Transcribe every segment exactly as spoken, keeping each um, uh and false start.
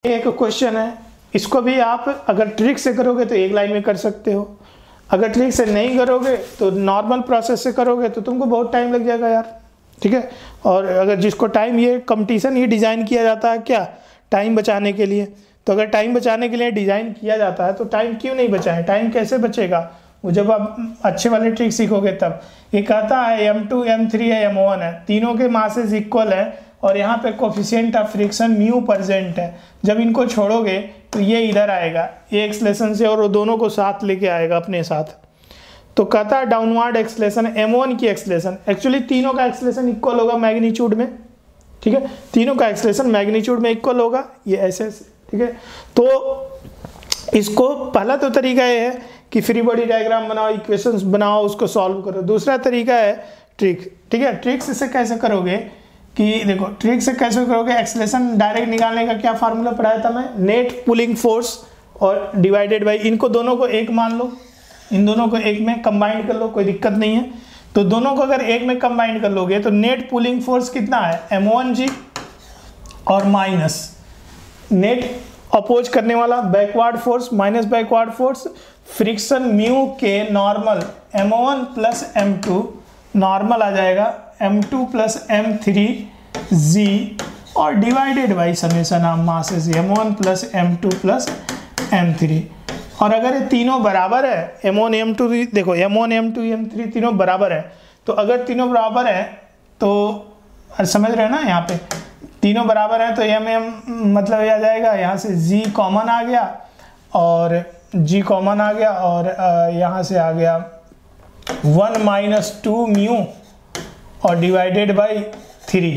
एक क्वेश्चन है, इसको भी आप अगर ट्रिक से करोगे तो एक लाइन में कर सकते हो, अगर ट्रिक से नहीं करोगे तो नॉर्मल प्रोसेस से करोगे तो तुमको बहुत टाइम लग जाएगा यार, ठीक है। और अगर जिसको टाइम, ये कंपटीशन ही डिज़ाइन किया जाता है क्या, टाइम बचाने के लिए। तो अगर टाइम बचाने के लिए डिज़ाइन किया जाता है तो टाइम क्यों नहीं बचाए, टाइम कैसे बचेगा वो जब आप अच्छे वाले ट्रिक सीखोगे तब। ये कहता है एम टू एम थ्री है एम वन है, तीनों के मासेस इक्वल है और यहाँ पे coefficient of friction mu percent है। जब इनको छोड़ोगे तो ये इधर आएगा ये एक्सलेशन से और वो दोनों को साथ लेके आएगा अपने साथ। तो कहता है डाउनवर्ड एक्सलेशन एम वन की एक्सलेशन, एक्चुअली तीनों का एक्सलेशन इक्वल होगा मैग्नीट्यूड में, ठीक है, तीनों का एक्सलेशन मैग्नीट्यूड में इक्वल होगा, ये ऐसे ऐसे, ठीक है। तो इसको पहला तो तरीका ये है कि फ्री बॉडी डायग्राम बनाओ, इक्वेशंस बनाओ, उसको सॉल्व करो। दूसरा तरीका है ट्रिक, ठीक है। ट्रिक्स से कैसे करोगे कि देखो, ट्रिक से कैसे करोगे, एक्सलेशन डायरेक्ट निकालने का क्या फार्मूला पढ़ाया था मैं, नेट पुलिंग फोर्स और डिवाइडेड बाई, इनको दोनों को एक मान लो, इन दोनों को एक में कंबाइंड कर लो, कोई दिक्कत नहीं है। तो दोनों को अगर एक में कंबाइंड कर लोगे तो नेट पुलिंग फोर्स कितना है एम वन जी और माइनस नेट अपोज करने वाला backward force minus backward force friction mu के normal M one plus M two normal आ जाएगा M two plus M three G और divided by summation of masses M one plus M two plus M three. और अगर ये तीनों बराबर है एम वन एम टू, देखो M one M two M three तीनों बराबर है, तो अगर तीनों बराबर है तो समझ रहे हैं ना, यहाँ पे तीनों बराबर है तो एम एम मतलब ये आ जाएगा, यहाँ से g कॉमन आ गया और g कॉमन आ गया और यहाँ से आ गया वन माइनस टू म्यू और डिवाइडेड बाई थ्री,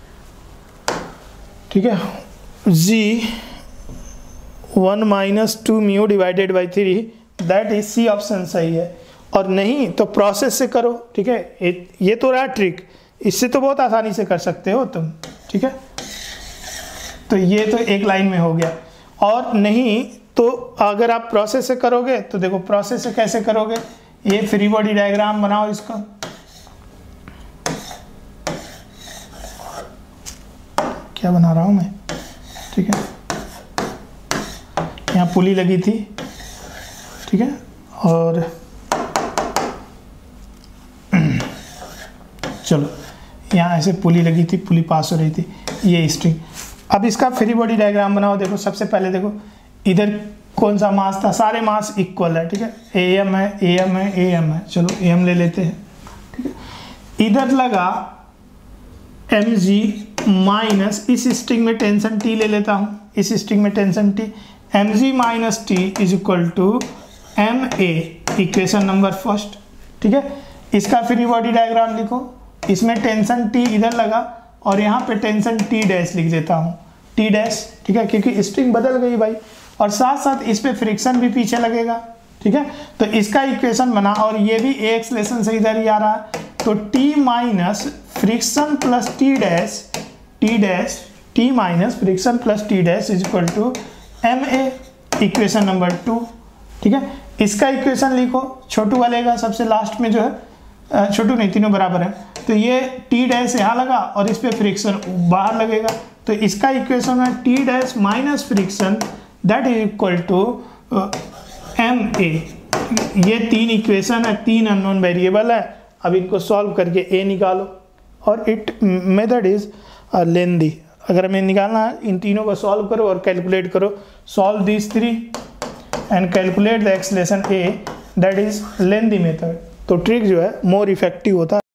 ठीक है, g one minus two mu divided by three, that is C option सही है। और नहीं तो प्रोसेस से करो, ठीक है। ये तो रहा ट्रिक, इससे तो बहुत आसानी से कर सकते हो तुम, ठीक है। तो ये तो एक लाइन में हो गया। और नहीं तो अगर आप प्रोसेस से करोगे तो देखो प्रोसेस से कैसे करोगे, ये फ्री बॉडी डायग्राम बनाओ इसका, क्या बना रहा हूं मैं, ठीक है। यहाँ पुली लगी थी, ठीक है, और चलो यहाँ ऐसे पुली लगी थी, पुली पास हो रही थी, ये स्ट्रिंग। अब इसका फ्री बॉडी डायग्राम बनाओ। देखो सबसे पहले देखो इधर कौन सा मास था, सारे मास इक्वल है, ठीक है, ए एम है ए एम है ए एम है, चलो ए एम ले लेते हैं, ठीक है। इधर लगा एम जी माइनस, इस स्ट्रिंग में टेंशन टी ले लेता हूँ, इस स्ट्रिंग में tension T, M G minus T is equal to M A, equation number first, ठीक है। इसका फ्री बॉडी डायग्राम लिखो, इसमें टेंशन टी इधर लगा और यहाँ पे टेंशन टी डैश लिख देता हूँ, टी डैश, ठीक है, क्योंकि स्ट्रिंग बदल गई भाई, और साथ साथ इस पे फ्रिक्शन भी पीछे लगेगा, ठीक है। तो इसका इक्वेशन बना और ये भी ए एक्सलेशन से इधर ही आ रहा है, तो T minus friction plus T dash, T dash T minus friction plus T dash is equal to M A, equation number two, ठीक है। इसका इक्वेशन लिखो छोटू वाले का, सबसे लास्ट में जो है, छोटू नहीं तीनों बराबर है, तो ये टी डैश यहाँ लगा और इस पे फ्रिक्शन बाहर लगेगा, तो इसका इक्वेशन है T dash minus friction that is equal to M A. ये तीन इक्वेशन है, तीन अननोन वेरिएबल है, अब इनको सॉल्व करके ए निकालो और इट मेथड इज लेंदी। अगर हमें निकालना है इन तीनों को सॉल्व करो और कैलकुलेट करो, solve this three and calculate the acceleration A, that is lengthy method. तो ट्रिक जो है मोर इफेक्टिव होता है।